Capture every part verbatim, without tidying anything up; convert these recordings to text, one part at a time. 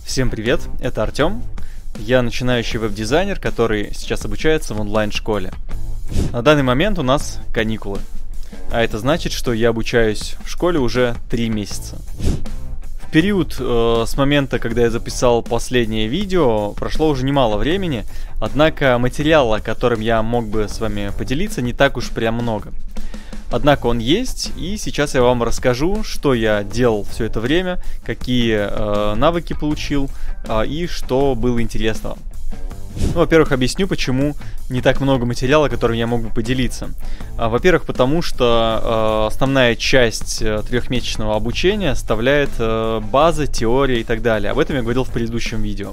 Всем привет, это Артем. Я начинающий веб-дизайнер, который сейчас обучается в онлайн-школе. На данный момент у нас каникулы. А это значит, что я обучаюсь в школе уже три месяца. В период э, с момента, когда я записал последнее видео, прошло уже немало времени, однако материала, которым я мог бы с вами поделиться, не так уж прям много. Однако он есть, и сейчас я вам расскажу, что я делал все это время, какие э, навыки получил э, и что было интересного. Ну, во-первых, объясню, почему не так много материала, которым я мог бы поделиться. А, во-первых, потому что э, основная часть э, трехмесячного обучения составляет э, база, теория и так далее. Об этом я говорил в предыдущем видео.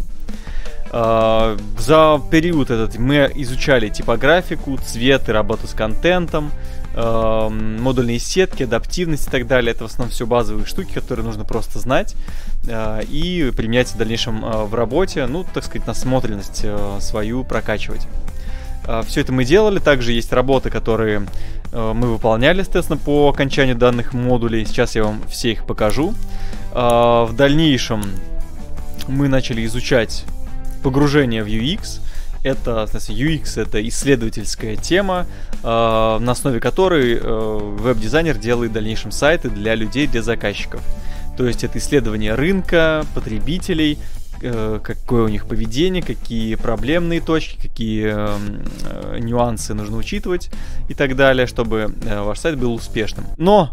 Э, за период этот мы изучали типографику, цвет и работу с контентом, э, модульные сетки, адаптивность и так далее. Это в основном все базовые штуки, которые нужно просто знать э, и применять в дальнейшем э, в работе, ну, так сказать, насмотренность э, свою прокачивать. Э, все это мы делали. Также есть работы, которые э, мы выполняли, естественно, по окончанию данных модулей. Сейчас я вам все их покажу. Э, в дальнейшем мы начали изучать погружение в ю экс. Это, в смысле, ю экс — это исследовательская тема, э, на основе которой э, веб-дизайнер делает в дальнейшем сайты для людей, для заказчиков. То есть это исследование рынка, потребителей, э, какое у них поведение, какие проблемные точки, какие э, э, нюансы нужно учитывать и так далее, чтобы э, ваш сайт был успешным. Но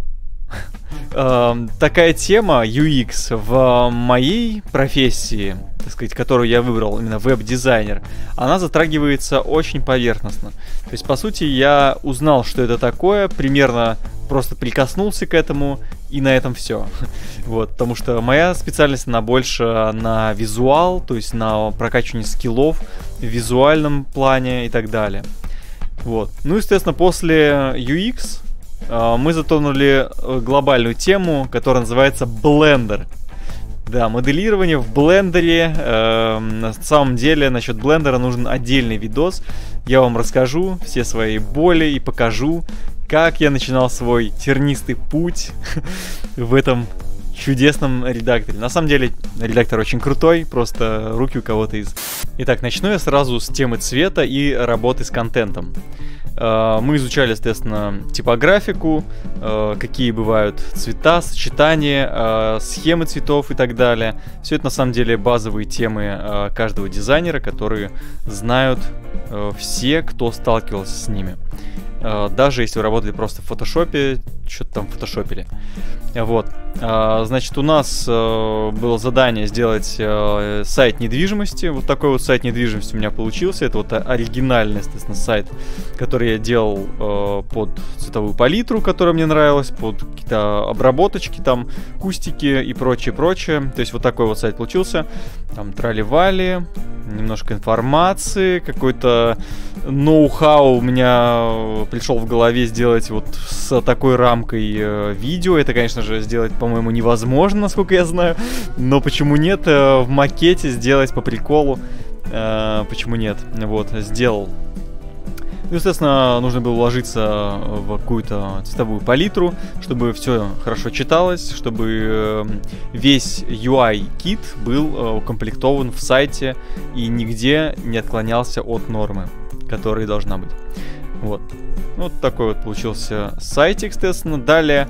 э, такая тема ю экс в моей профессии, так сказать, которую я выбрал, именно веб-дизайнер, она затрагивается очень поверхностно. То есть, по сути, я узнал, что это такое, примерно просто прикоснулся к этому, и на этом все. Вот, потому что моя специальность, она больше на визуал, то есть на прокачивание скиллов в визуальном плане и так далее. Вот. Ну, естественно, после ю экс э, мы затронули глобальную тему, которая называется Blender. Да, моделирование в блендере. Э, на самом деле, насчет блендера нужен отдельный видос. Я вам расскажу все свои боли и покажу, как я начинал свой тернистый путь в этом чудесном редакторе. На самом деле, редактор очень крутой, просто руки у кого-то из... Итак, начну я сразу с темы цвета и работы с контентом. Мы изучали, естественно, типографику, какие бывают цвета, сочетания, схемы цветов и так далее. Все это, на самом деле, базовые темы каждого дизайнера, которые знают все, кто сталкивался с ними. Даже если вы работали просто в фотошопе, что-то там фотошопили. Вот. Значит, у нас было задание сделать сайт недвижимости. Вот такой вот сайт недвижимости у меня получился. Это вот оригинальный, естественно, сайт, который я делал под цветовую палитру, которая мне нравилась, под какие-то обработочки, там, кустики и прочее-прочее. То есть вот такой вот сайт получился. Там трали-вали, немножко информации, какой-то ноу-хау у меня пришел в голове сделать вот с такой рамкой э, видео. Это, конечно же, сделать, по-моему, невозможно, насколько я знаю. Но почему нет? Э, в макете сделать по приколу. Э, почему нет? Вот, сделал. Ну, естественно, нужно было уложиться в какую-то цветовую палитру, чтобы все хорошо читалось, чтобы весь ю ай-кит был укомплектован в сайте и нигде не отклонялся от нормы, которая должна быть. Вот. Вот такой вот получился сайтик, естественно. Далее,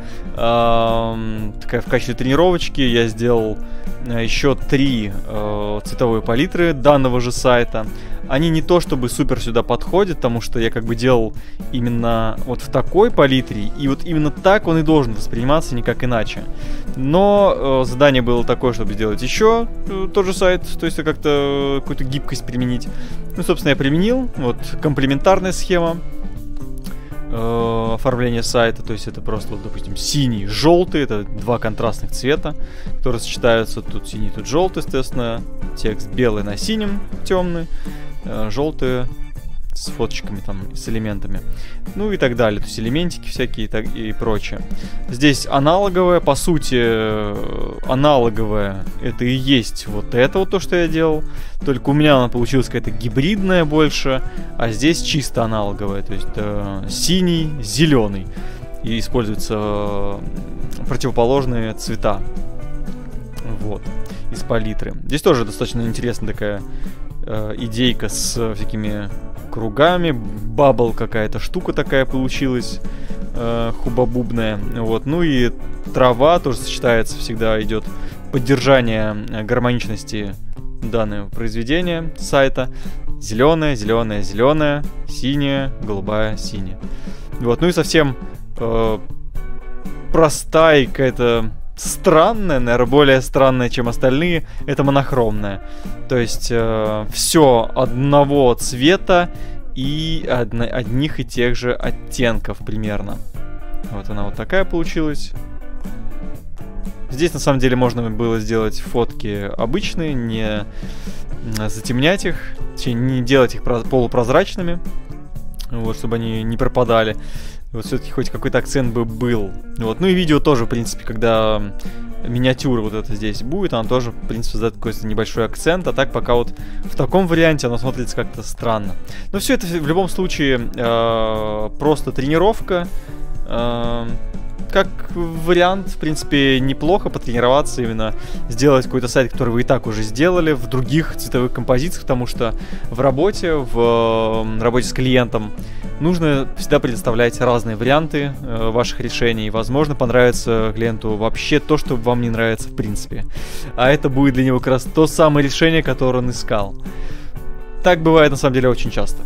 э, такая в качестве тренировочки я сделал еще три э, цветовые палитры данного же сайта. Они не то чтобы супер сюда подходят, потому что я как бы делал именно вот в такой палитре, и вот именно так он и должен восприниматься, никак иначе. Но э, задание было такое, чтобы сделать еще э, тот же сайт, то есть как-то э, какую-то гибкость применить. Ну, собственно, я применил. Вот комплементарная схема э, оформления сайта, то есть это просто, вот, допустим, синий, желтый, это два контрастных цвета, которые сочетаются, тут синий, тут желтый, естественно, текст белый на синем, темный, э, желтый с фоточками там, с элементами, ну и так далее, то есть элементики всякие и, так, и прочее. Здесь аналоговое, по сути, аналоговое, это и есть вот это вот то, что я делал, только у меня она получилась какая-то гибридная больше, а здесь чисто аналоговая, то есть э, синий, зеленый, и используются противоположные цвета, вот. из палитры. Здесь тоже достаточно интересная такая э, идейка с всякими кругами, бабл какая-то штука такая получилась, э, хубабубная. Вот. Ну и трава тоже сочетается, всегда идет поддержание гармоничности данного произведения сайта. Зеленая, зеленая, зеленая, синяя, голубая, синяя. Вот. Ну и совсем э, простая какая-то странная, наверное, более странная, чем остальные, это монохромная. То есть э, все одного цвета и одно, одних и тех же оттенков примерно. Вот она вот такая получилась. Здесь на самом деле можно было сделать фотки обычные, не затемнять их, не делать их полупрозрачными, вот, чтобы они не пропадали. Вот все-таки хоть какой-то акцент бы был. Вот. Ну и видео тоже, в принципе, когда миниатюра вот эта здесь будет, она тоже, в принципе, задает какой-то небольшой акцент. А так пока вот в таком варианте оно смотрится как-то странно. Но все это в любом случае э, просто тренировка. Э, как вариант, в принципе, неплохо потренироваться, именно сделать какой-то сайт, который вы и так уже сделали в других цветовых композициях, потому что в работе, в работе с клиентом нужно всегда предоставлять разные варианты э, ваших решений. И, возможно, понравится клиенту вообще то, что вам не нравится в принципе. А это будет для него как раз то самое решение, которое он искал. Так бывает на самом деле очень часто.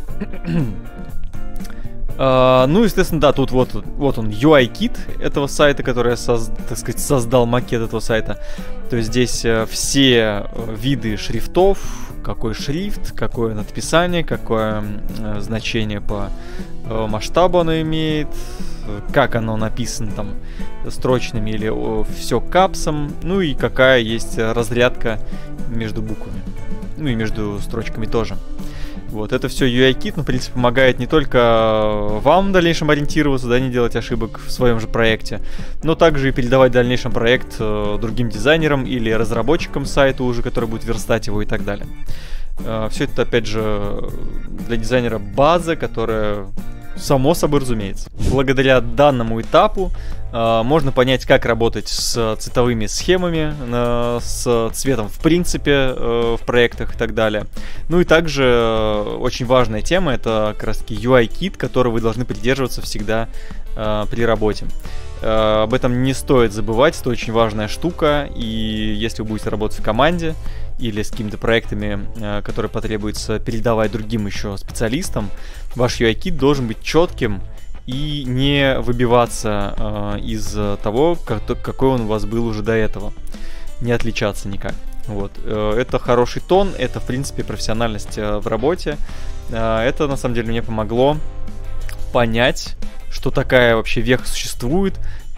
Uh, ну, естественно, да, тут вот, вот он, ю ай-кит этого сайта, который я, соз, так сказать, создал макет этого сайта. То есть здесь uh, все виды шрифтов, какой шрифт, какое надписание, какое uh, значение по uh, масштабу оно имеет, как оно написано там строчными или uh, все капсом, ну и какая есть разрядка между буквами, ну и между строчками тоже. Вот, это все ю ай-кит, ну, в принципе, помогает не только вам в дальнейшем ориентироваться, да, не делать ошибок в своем же проекте, но также и передавать в дальнейшем проект э, другим дизайнерам или разработчикам сайта уже, который будет верстать его и так далее. Э, все это, опять же, для дизайнера база, которая само собой разумеется. Благодаря данному этапу э, можно понять, как работать с цветовыми схемами, э, с цветом в принципе э, в проектах и так далее. Ну и также э, очень важная тема — это как раз таки ю ай-кит, который вы должны придерживаться всегда э, при работе. Э, об этом не стоит забывать, это очень важная штука, и если вы будете работать в команде или с какими-то проектами, э, которые потребуется передавать другим еще специалистам, ваш ю ай-кит должен быть четким и не выбиваться э, из того, как, какой он у вас был уже до этого. Не отличаться никак. Вот. Э, это хороший тон, это, в принципе, профессиональность э, в работе. Э, это, на самом деле, мне помогло понять, что такая вообще веха существует,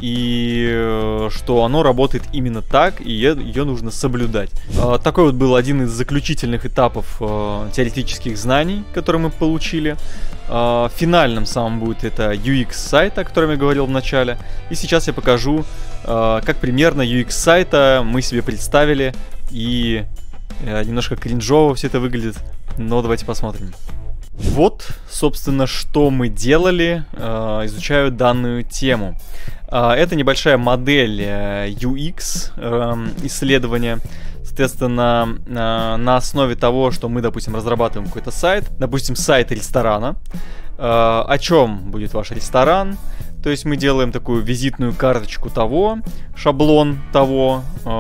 и э, что оно работает именно так, и ее, ее нужно соблюдать. Э, такой вот был один из заключительных этапов э, теоретических знаний, которые мы получили. Э, финальным самым будет это ю экс сайта, о котором я говорил в начале. И сейчас я покажу, э, как примерно ю экс сайта мы себе представили, и э, немножко кринжово все это выглядит, но давайте посмотрим. Вот, собственно, что мы делали, э, изучая данную тему. Э, это небольшая модель э, ю экс э, исследования. Соответственно, э, на основе того, что мы, допустим, разрабатываем какой-то сайт, допустим, сайт ресторана. Э, о чем будет ваш ресторан? То есть мы делаем такую визитную карточку того, шаблон того,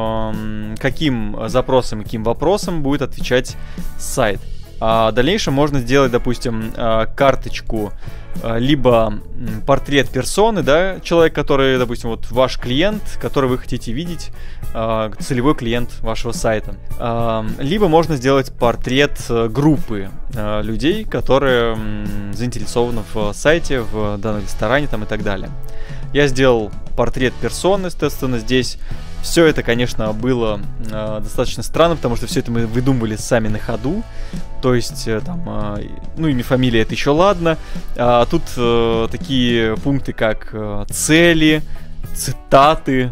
э, каким запросом и каким вопросом будет отвечать сайт. А в дальнейшем можно сделать, допустим, карточку, либо портрет персоны, да, человек, который, допустим, вот ваш клиент, который вы хотите видеть, целевой клиент вашего сайта. Либо можно сделать портрет группы людей, которые заинтересованы в сайте, в данном ресторане там и так далее. Я сделал портрет персоны, естественно, здесь. Все это, конечно, было э, достаточно странно, потому что все это мы выдумывали сами на ходу. То есть, э, там, э, ну, имя, фамилия — это еще ладно. А тут э, такие пункты, как э, цели, цитаты,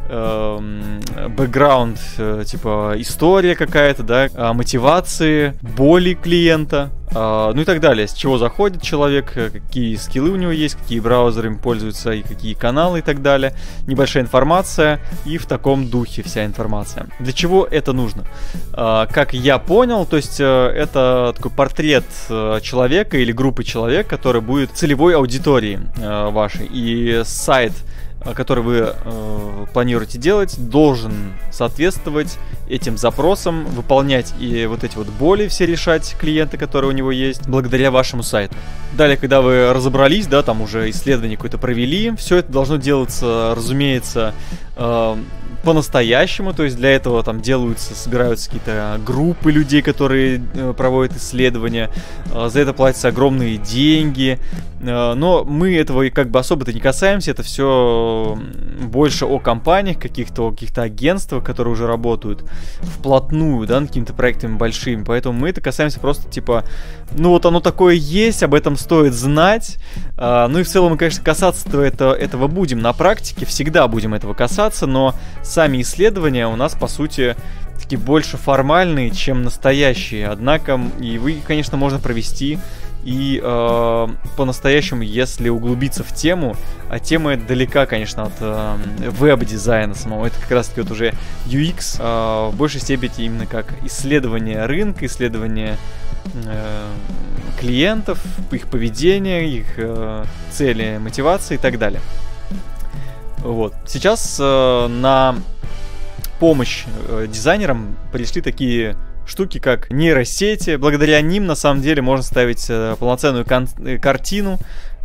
бэкграунд, типа история какая-то, да, мотивации, боли клиента, ну и так далее. С чего заходит человек, какие скиллы у него есть, какие браузеры им пользуются и какие каналы и так далее. Небольшая информация и в таком духе вся информация. Для чего это нужно? Как я понял, то есть это такой портрет человека или группы человек, который будет целевой аудиторией вашей. И сайт, который вы э, планируете делать, должен соответствовать этим запросам, выполнять и вот эти вот боли все решать клиенты, которые у него есть, благодаря вашему сайту. Далее, когда вы разобрались, да, там уже исследование какое-то провели, все это должно делаться, разумеется, э, по-настоящему, то есть для этого там делаются, собираются какие-то группы людей, которые э, проводят исследования, э, за это платятся огромные деньги, э, но мы этого как бы особо-то не касаемся, это все больше о компаниях каких-то, о каких-то агентствах, которые уже работают вплотную, да, над какими-то проектами большими, поэтому мы это касаемся просто типа, ну вот оно такое есть, об этом стоит знать, э, ну и в целом мы, конечно, касаться-то это, этого будем на практике, всегда будем этого касаться, но сами исследования у нас, по сути, такие больше формальные, чем настоящие. Однако, и вы, конечно, можно провести и э, по-настоящему, если углубиться в тему. А тема эта далека, конечно, от э, веб-дизайна самого. Это как раз-таки вот уже ю экс, э, в большей степени именно как исследование рынка, исследование э, клиентов, их поведения, их э, цели, мотивации и так далее. Вот. Сейчас э, на помощь э, дизайнерам пришли такие штуки, как нейросети. Благодаря ним, на самом деле, можно ставить э, полноценную кон- картину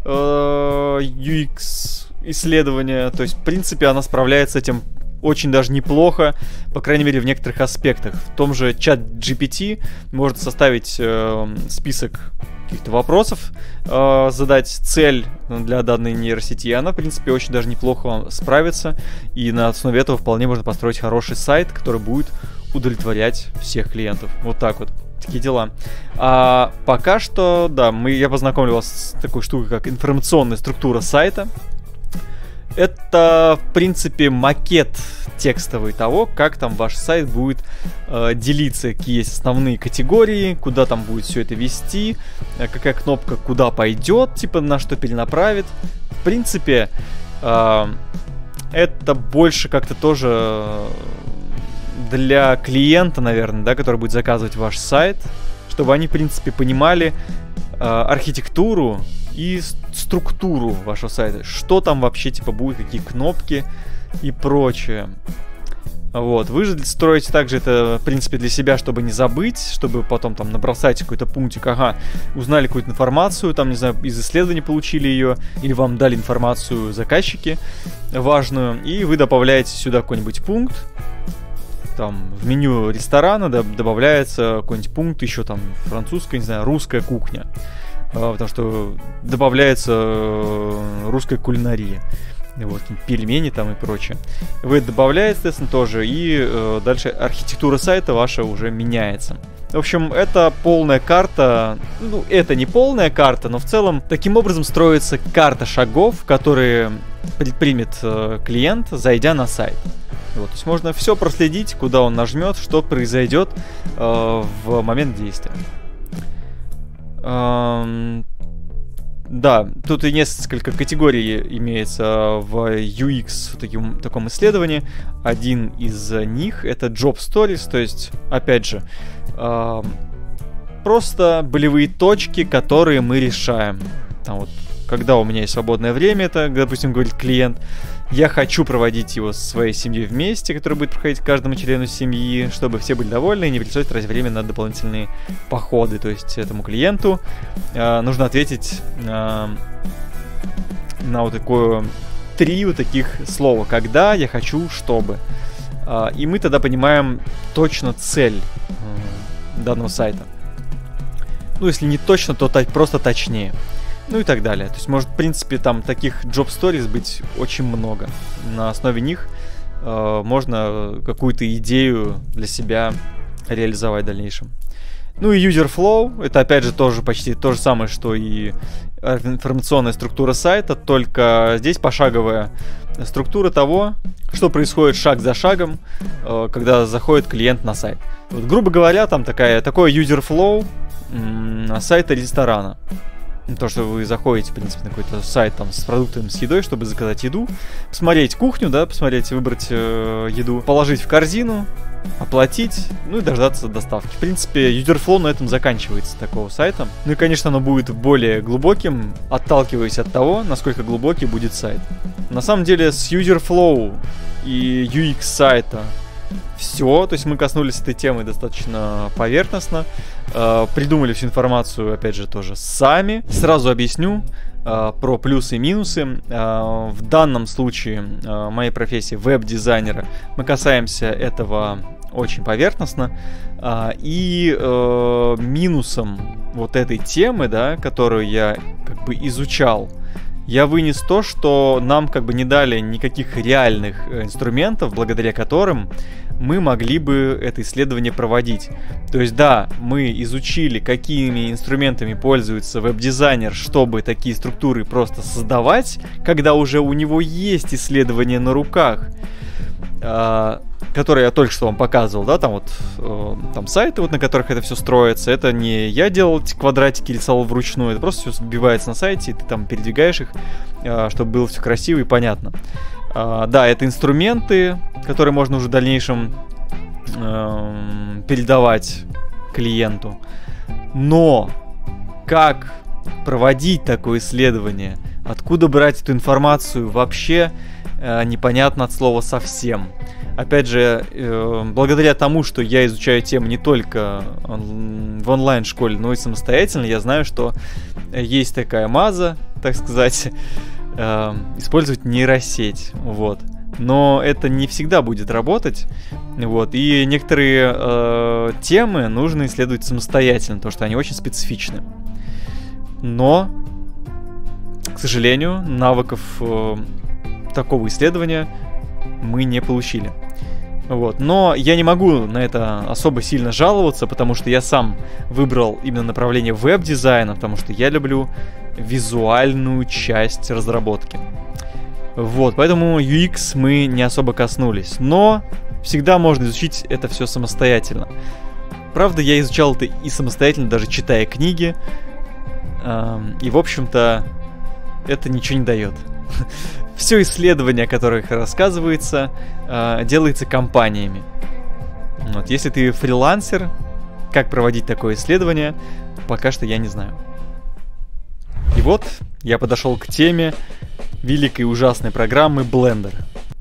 э, ю экс исследования. То есть, в принципе, она справляется с этим очень даже неплохо, по крайней мере, в некоторых аспектах. В том же чат джи пи ти может составить э, список каких-то вопросов, э, задать цель для данной нейросети, и она, в принципе, очень даже неплохо справится, и на основе этого вполне можно построить хороший сайт, который будет удовлетворять всех клиентов. Вот так вот. Такие дела. А пока что, да, мы, я познакомлю вас с такой штукой, как информационная структура сайта. Это, в принципе, макет текстовый того, как там ваш сайт будет э, делиться, какие есть основные категории, куда там будет все это вести, э, какая кнопка куда пойдет, типа на что перенаправит. В принципе, э, это больше как-то тоже для клиента, наверное, да, который будет заказывать ваш сайт, чтобы они, в принципе, понимали э, архитектуру и структуру вашего сайта, что там вообще типа будет, какие кнопки и прочее. Вот, вы же строите также это, в принципе, для себя, чтобы не забыть, чтобы потом там набросать какой-то пунктик, ага, узнали какую-то информацию, там, не знаю, из исследований получили ее, или вам дали информацию заказчики важную, и вы добавляете сюда какой-нибудь пункт, там, в меню ресторана добавляется какой-нибудь пункт, еще там французская, не знаю, русская кухня. Потому что добавляется русская кулинария. Вот, пельмени там и прочее. Вы добавляете, естественно, тоже. И э, дальше архитектура сайта ваша уже меняется. В общем, это полная карта. Ну, это не полная карта, но в целом таким образом строится карта шагов, которые предпримет э, клиент, зайдя на сайт. Вот, то есть можно все проследить, куда он нажмет, что произойдет э, в момент действия. Um, да, тут и несколько категорий имеется в ю экс в таким, таком исследовании. Один из них — это Job Stories, то есть, опять же, uh, просто болевые точки, которые мы решаем. Там вот, когда у меня есть свободное время, это, допустим, говорит клиент, я хочу проводить его со своей семьей вместе, который будет проходить каждому члену семьи, чтобы все были довольны и не пришлось тратить время на дополнительные походы. То есть этому клиенту э, нужно ответить э, на вот такое три вот таких слова. Когда, я хочу, чтобы. Э, и мы тогда понимаем точно цель э, данного сайта. Ну, если не точно, то т- просто точнее. Ну и так далее. То есть может, в принципе, там таких job stories быть очень много. На основе них э, можно какую-то идею для себя реализовать в дальнейшем. Ну и user flow, это опять же тоже почти то же самое, что и информационная структура сайта, только здесь пошаговая структура того, что происходит шаг за шагом, когда заходит клиент на сайт. Вот, грубо говоря, там такая, такой user flow м- сайта ресторана. То, что вы заходите, в принципе, на какой-то сайт там с продуктами, с едой, чтобы заказать еду, посмотреть кухню, да, посмотреть, выбрать э, еду, положить в корзину, оплатить, ну и дождаться доставки. В принципе, userflow на этом заканчивается такого сайта. Ну и, конечно, оно будет более глубоким, отталкиваясь от того, насколько глубокий будет сайт. На самом деле, с userflow и ю экс сайта все, то есть мы коснулись этой темы достаточно поверхностно, э, придумали всю информацию, опять же, тоже сами. Сразу объясню э, про плюсы и минусы. Э, в данном случае э, моей профессии веб-дизайнера мы касаемся этого очень поверхностно. Э, и э, минусом вот этой темы, да, которую я как бы изучал, я вынес то, что нам как бы не дали никаких реальных инструментов, благодаря которым мы могли бы это исследование проводить. То есть да, мы изучили, какими инструментами пользуется веб-дизайнер, чтобы такие структуры просто создавать, когда уже у него есть исследование на руках, которые я только что вам показывал, да, там вот э, там сайты, вот на которых это все строится. Это не я делал эти квадратики, рисовал вручную, это просто все сбивается на сайте, и ты там передвигаешь их, э, чтобы было все красиво и понятно. Э, да, это инструменты, которые можно уже в дальнейшем э, передавать клиенту. Но как проводить такое исследование, откуда брать эту информацию, вообще э, непонятно от слова совсем. Опять же, э, благодаря тому, что я изучаю тему не только он- в онлайн-школе, но и самостоятельно, я знаю, что есть такая маза, так сказать, э, использовать нейросеть, вот. Но это не всегда будет работать, вот. И некоторые э, темы нужно исследовать самостоятельно, потому что они очень специфичны. Но, к сожалению, навыков э, такого исследования мы не получили. Вот. Но я не могу на это особо сильно жаловаться, потому что я сам выбрал именно направление веб-дизайна, потому что я люблю визуальную часть разработки. Вот, поэтому ю экс мы не особо коснулись. Но всегда можно изучить это все самостоятельно. Правда, я изучал это и самостоятельно, даже читая книги. И, в общем-то, это ничего не дает. Все исследование, о которых рассказывается, э, делается компаниями. Вот. Если ты фрилансер, как проводить такое исследование, пока что я не знаю. И вот я подошел к теме великой и ужасной программы Blender.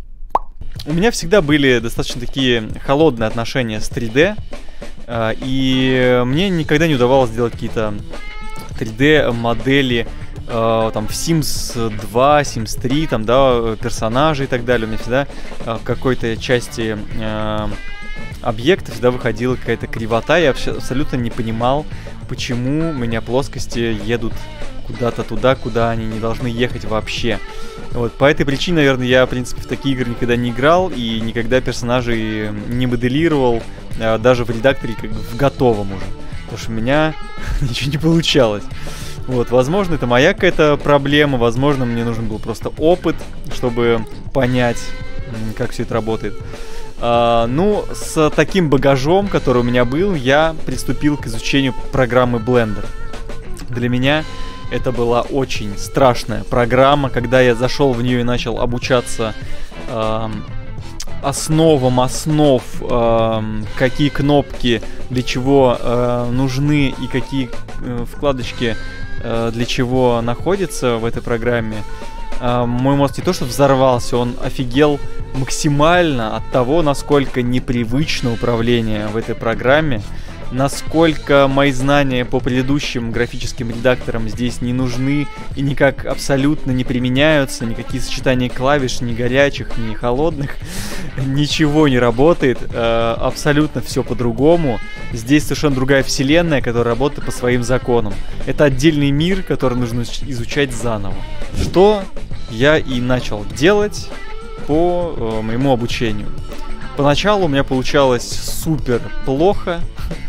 У меня всегда были достаточно такие холодные отношения с три дэ, э, и мне никогда не удавалось делать какие-то три дэ модели, Uh, там в Симс два, Симс три, там, да, персонажи и так далее. У меня всегда uh, в какой-то части uh, объекта всегда выходила какая-то кривота. Я абсолютно не понимал, почему у меня плоскости едут куда-то туда, куда они не должны ехать вообще. Вот, по этой причине, наверное, я, в принципе, в такие игры никогда не играл и никогда персонажей не моделировал, uh, даже в редакторе, как бы в готовом уже. Потому что у меня ничего не получалось. Вот, возможно, это моя какая-то проблема, возможно, мне нужен был просто опыт, чтобы понять, как все это работает. А, ну, с таким багажом, который у меня был, я приступил к изучению программы Blender. Для меня это была очень страшная программа, когда я зашел в нее и начал обучаться э, основам основ, э, какие кнопки для чего э, нужны и какие э, вкладочки для чего находится в этой программе. Мой мозг не то что взорвался, он офигел максимально от того, насколько непривычно управление в этой программе, насколько мои знания по предыдущим графическим редакторам здесь не нужны и никак абсолютно не применяются, никакие сочетания клавиш, ни горячих, ни холодных, ничего не работает, абсолютно все по-другому. Здесь совершенно другая вселенная, которая работает по своим законам. Это отдельный мир, который нужно изучать заново. Что я и начал делать по э, моему обучению. Поначалу у меня получалось супер плохо.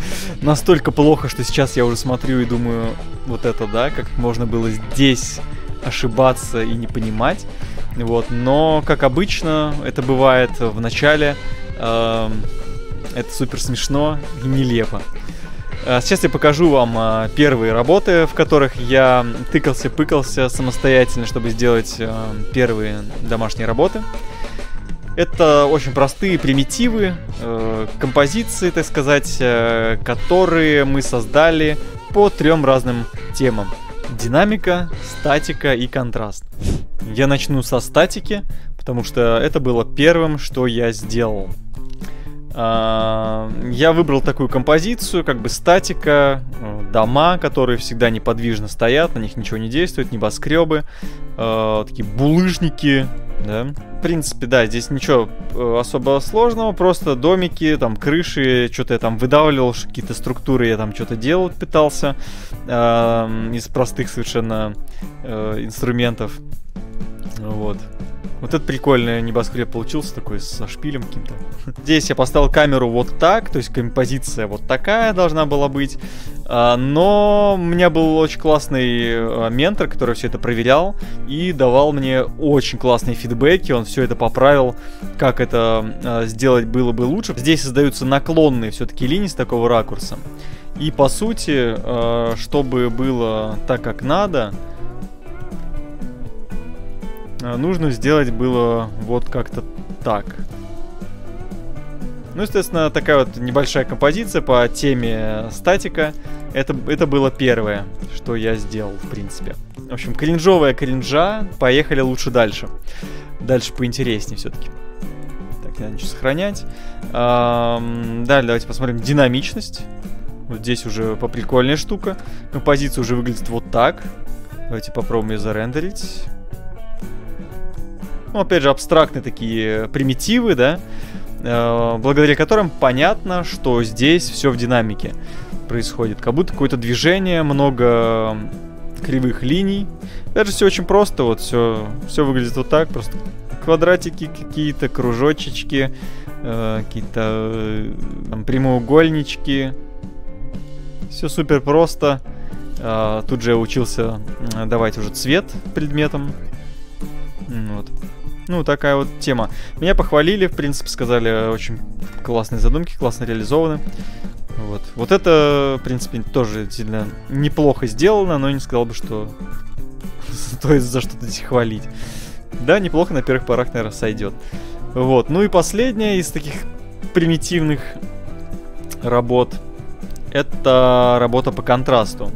Настолько плохо, что сейчас я уже смотрю и думаю, вот это да, как можно было здесь ошибаться и не понимать. Вот. Но, как обычно, это бывает в начале. Э, это супер смешно и нелепо. Сейчас я покажу вам первые работы, в которых я тыкался-пыкался самостоятельно, чтобы сделать первые домашние работы. Это очень простые примитивы, композиции, так сказать, которые мы создали по трем разным темам. Динамика, статика и контраст. Я начну со статики, потому что это было первым, что я сделал. Я выбрал такую композицию, как бы статика, дома, которые всегда неподвижно стоят, на них ничего не действует, небоскребы, такие булыжники, да. В принципе, да, здесь ничего особо сложного, просто домики, там, крыши, что-то я там выдавливал, какие-то структуры я там что-то делал, пытался э, из простых совершенно э, инструментов, вот. Вот это прикольный небоскреб получился, такой со шпилем каким-то. Здесь я поставил камеру вот так, то есть композиция вот такая должна была быть. Но у меня был очень классный ментор, который все это проверял и давал мне очень классные фидбэки. Он все это поправил, как это сделать было бы лучше. Здесь создаются наклонные все-таки линии с такого ракурса. И по сути, чтобы было так, как надо, нужно сделать было вот как-то так. Ну, естественно, такая вот небольшая композиция по теме статика. Это, это было первое, что я сделал, в принципе. В общем, кринжовая кринжа. Поехали лучше дальше. Дальше поинтереснее все-таки. Так, надо что сохранять. Эм, далее давайте посмотрим динамичность. Вот здесь уже поприкольная штука. Композиция уже выглядит вот так. Давайте попробуем ее зарендерить. Ну, опять же, абстрактные такие примитивы, да, э, благодаря которым понятно, что здесь все в динамике происходит. Как будто какое-то движение, много кривых линий. Опять же, все очень просто, вот все, все выглядит вот так, просто квадратики какие-то, кружочечки, э, какие-то э, там, прямоугольнички. Все супер просто. Э, тут же я учился э, давать уже цвет предметам. Вот. Ну, такая вот тема. Меня похвалили, в принципе, сказали, очень классные задумки, классно реализованы. Вот. Вот это, в принципе, тоже сильно неплохо сделано, но не сказал бы, что стоит за что-то здесь хвалить. Да, неплохо, на первых порах, наверное, сойдет. Вот. Ну и последняя из таких примитивных работ — это работа по контрасту.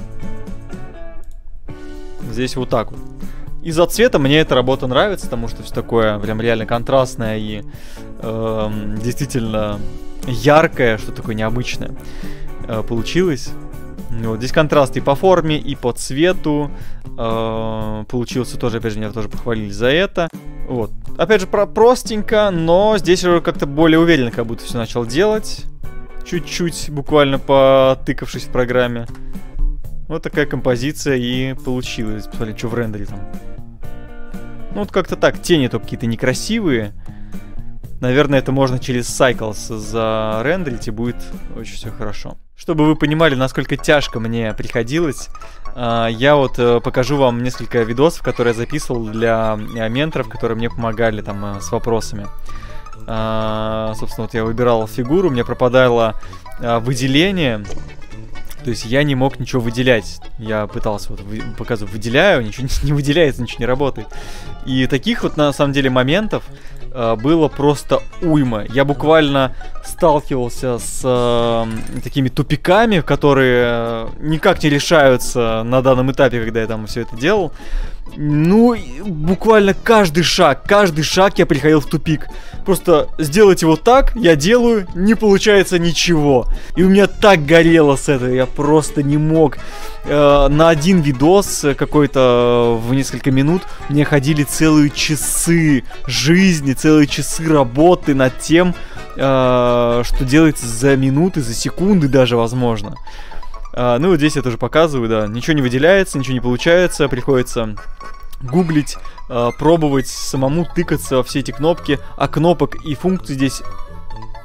Здесь вот так вот. Из-за цвета мне эта работа нравится, потому что все такое прям реально контрастное и э, действительно яркое, что такое необычное э, получилось. Вот, здесь контраст и по форме, и по цвету э, получился тоже, опять же, меня тоже похвалили за это. Вот. Опять же, про простенько, но здесь уже как-то более уверенно как будто все начал делать. Чуть-чуть, буквально потыкавшись в программе. Вот такая композиция и получилась. Посмотрите, что в рендере там. Ну вот как-то так, тени только какие-то некрасивые. Наверное, это можно через Cycles зарендерить, и будет очень все хорошо. Чтобы вы понимали, насколько тяжко мне приходилось, я вот покажу вам несколько видосов, которые я записывал для менторов, которые мне помогали там с вопросами. Собственно, вот я выбирал фигуру, у меня пропадало выделение. То есть я не мог ничего выделять. Я пытался вот вы, показывать, выделяю, ничего не, не выделяется, ничего не работает. И таких вот на самом деле моментов э, было просто уйма. Я буквально сталкивался с э, такими тупиками, которые э, никак не решаются на данном этапе, когда я там все это делал. Ну, буквально каждый шаг, каждый шаг я приходил в тупик. Просто сделать его так, я делаю, не получается ничего. И у меня так горело с этого, я просто не мог. Э, на один видос какой-то в несколько минут мне ходили целые часы жизни, целые часы работы над тем, э, что делается за минуты, за секунды даже, возможно. Uh, ну, вот здесь я тоже показываю, да, ничего не выделяется, ничего не получается, приходится гуглить, uh, пробовать, самому тыкаться во все эти кнопки, а кнопок и функций здесь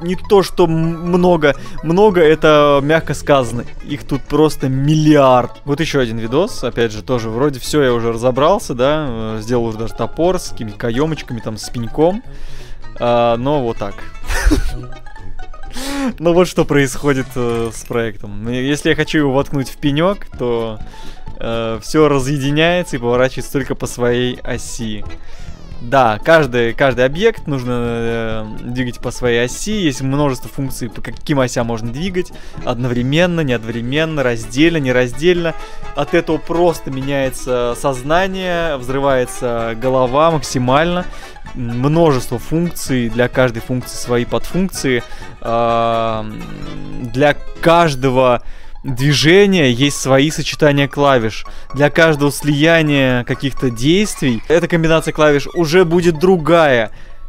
не то, что много. Много, это мягко сказано. Их тут просто миллиард. Вот еще один видос. Опять же, тоже вроде все я уже разобрался, да. Сделал уже даже топор с какими-то каемочками, там, с пеньком. А, но вот так. Ну вот что происходит э, с проектом. Если я хочу его воткнуть в пенек, то э, все разъединяется и поворачивается только по своей оси. Да, каждый, каждый объект нужно э, двигать по своей оси. Есть множество функций, по каким осям можно двигать. Одновременно, не одновременно, раздельно, не раздельно. От этого просто меняется сознание, взрывается голова максимально. Множество функций, для каждой функции свои подфункции. Э, для каждого движения есть свои сочетания клавиш. Для каждого слияния каких-то действий эта комбинация клавиш уже будет другая.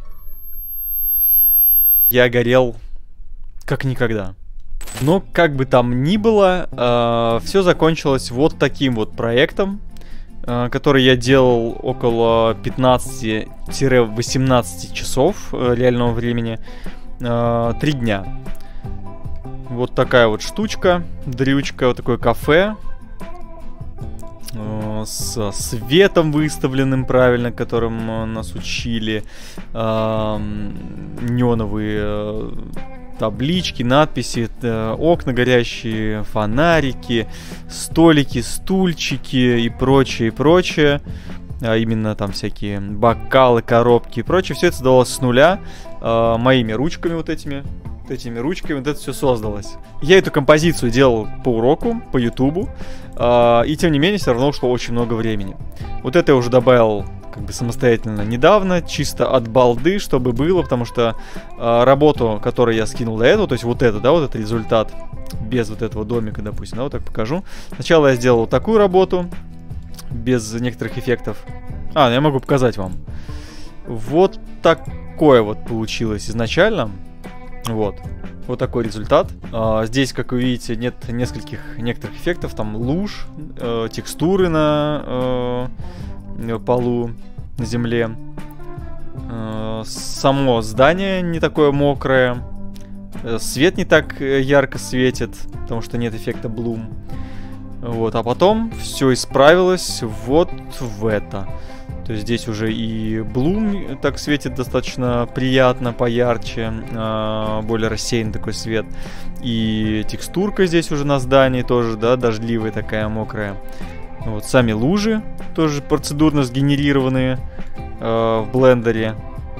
Я горел как никогда. Но как бы там ни было, э, все закончилось вот таким вот проектом, э, который я делал около пятнадцати-восемнадцати часов э, реального времени. Э, три дня. Вот такая вот штучка, дрючка, вот такое кафе э, с светом выставленным правильно, которым э, нас учили, э, неоновые э, таблички, надписи, э, окна горящие, фонарики, столики, стульчики и прочее, и прочее. А именно там всякие бокалы, коробки и прочее. Все это создавалось с нуля, э, моими ручками вот этими. этими ручками, вот это все создалось. Я эту композицию делал по уроку, по ютубу, э, и тем не менее все равно ушло очень много времени. Вот это я уже добавил как бы самостоятельно недавно, чисто от балды, чтобы было, потому что э, работу, которую я скинул до этого, то есть вот это, да, вот этот результат, без вот этого домика, допустим, да, вот так покажу. Сначала я сделал вот такую работу, без некоторых эффектов. А, я могу показать вам. Вот такое вот получилось изначально. Вот. Вот такой результат. А, здесь, как вы видите, нет нескольких некоторых эффектов. Там луж, э, текстуры на э, полу, на земле. Э, само здание не такое мокрое. Э, свет не так ярко светит, потому что нет эффекта Bloom. Вот. А потом все исправилось вот в это. То есть здесь уже и Bloom так светит достаточно приятно, поярче, э, более рассеянный такой свет. И текстурка здесь уже на здании тоже, да, дождливая такая, мокрая. Вот сами лужи тоже процедурно сгенерированные э, в блендере.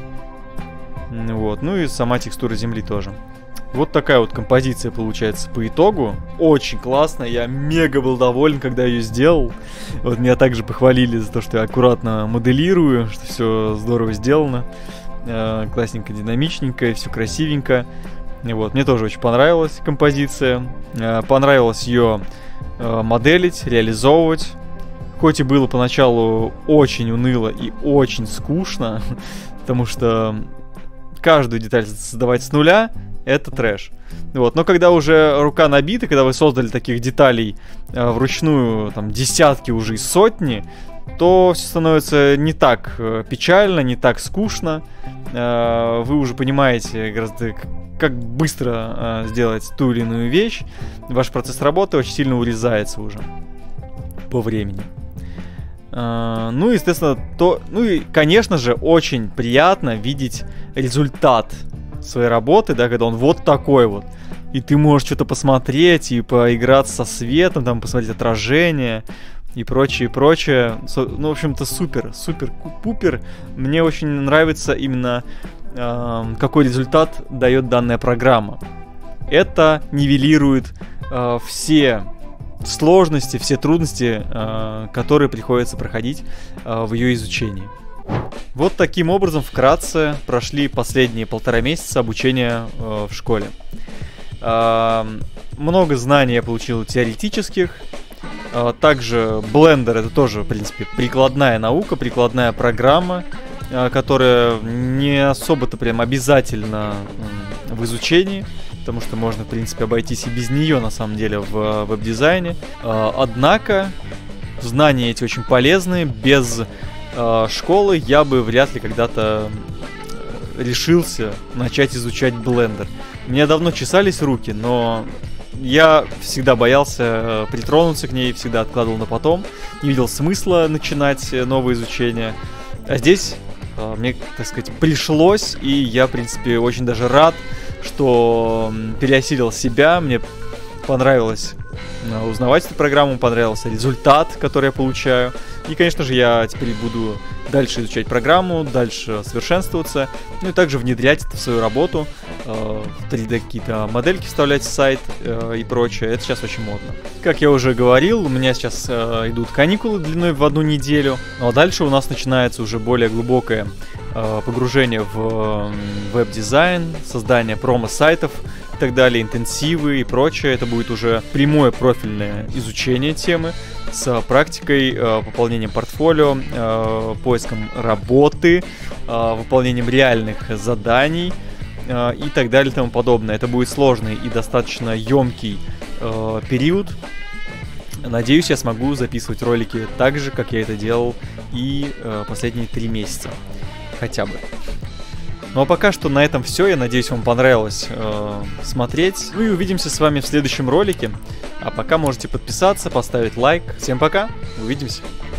Вот, ну и сама текстура земли тоже. Вот такая вот композиция получается по итогу. Очень классно, я мега был доволен, когда ее сделал. Вот меня также похвалили за то, что я аккуратно моделирую, что все здорово сделано. Э, классненько, динамичненько, все красивенько. Вот, мне тоже очень понравилась композиция. Э, понравилось ее э, моделить, реализовывать. Хоть и было поначалу очень уныло и очень скучно, потому что каждую деталь создавать с нуля — это трэш. Вот. Но когда уже рука набита, когда вы создали таких деталей э, вручную, там, десятки уже и сотни, то все становится не так э, печально, не так скучно. Э, вы уже понимаете гораздо, как быстро э, сделать ту или иную вещь. Ваш процесс работы очень сильно урезается уже по времени. Uh, ну, естественно, то, ну и, конечно же, очень приятно видеть результат своей работы, да, когда он вот такой вот. И ты можешь что-то посмотреть и поиграться со светом, там, посмотреть отражение и прочее, прочее. Ну, в общем-то, супер, супер, пупер. Мне очень нравится именно uh, какой результат дает данная программа. Это нивелирует uh, все сложности, все трудности, э, которые приходится проходить э, в ее изучении. Вот таким образом вкратце прошли последние полтора месяца обучения э, в школе. Э, много знаний я получил теоретических. Э, также Blender — это тоже, в принципе, прикладная наука, прикладная программа, э, которая не особо-то прям обязательна э, в изучении, потому что можно, в принципе, обойтись и без нее, на самом деле, в веб-дизайне. Однако, знания эти очень полезны. Без школы я бы вряд ли когда-то решился начать изучать Blender. У меня давно чесались руки, но я всегда боялся притронуться к ней, всегда откладывал на потом, не видел смысла начинать новое изучение. А здесь мне, так сказать, пришлось, и я, в принципе, очень даже рад, что переосилил себя. Мне понравилось узнавать эту программу, понравился результат, который я получаю. И, конечно же, я теперь буду дальше изучать программу, дальше совершенствоваться, ну и также внедрять это в свою работу, э, три дэ какие-то модельки вставлять в сайт э, и прочее. Это сейчас очень модно. Как я уже говорил, у меня сейчас э, идут каникулы длиной в одну неделю, ну а дальше у нас начинается уже более глубокое э, погружение в э, веб-дизайн, создание промо-сайтов и так далее, интенсивы и прочее. Это будет уже прямое профильное изучение темы с практикой, э, пополнением портфолио, э, поиском работы, э, выполнением реальных заданий э, и так далее и тому подобное. Это будет сложный и достаточно емкий э, период. Надеюсь, я смогу записывать ролики так же, как я это делал и э, последние три месяца. Хотя бы. Ну а пока что на этом все. Я надеюсь, вам понравилось э, смотреть. Ну и увидимся с вами в следующем ролике. А пока можете подписаться, поставить лайк. Всем пока, увидимся.